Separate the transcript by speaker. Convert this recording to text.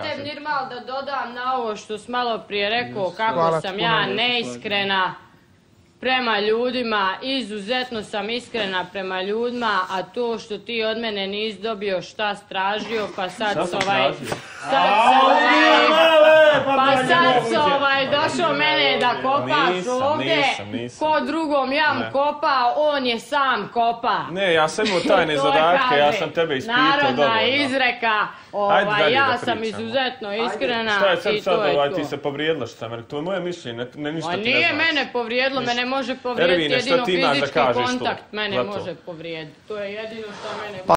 Speaker 1: te Nirmal da dodam na ovo što si malo prije rekao kako sam ja neiskrena prema ljudima, izuzetno sam iskrena prema ljudima, a to što ti od mene nisi dobio šta stražio, pa sad došao mene da kopaš ovdje, ko drugom jam kopa, on je sam kopa.
Speaker 2: Ne, ja sam imao tajne zadatke, ja sam tebe ispitao dovoljno.
Speaker 1: Narodna izreka, ja sam izuzetno iskrena i to je to.
Speaker 2: Ti se povrijedila što sam rekao, to je moje mišljenje, ništa ti ne znači.
Speaker 1: Nije mene povrijedilo, mene može povrijediti jedino fizički kontakt, mene može povrijediti, to je jedino što mene...